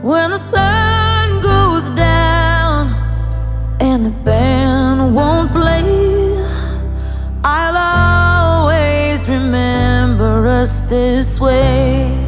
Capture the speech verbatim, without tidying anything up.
When the sun goes down and the band won't play, I'll always remember us this way.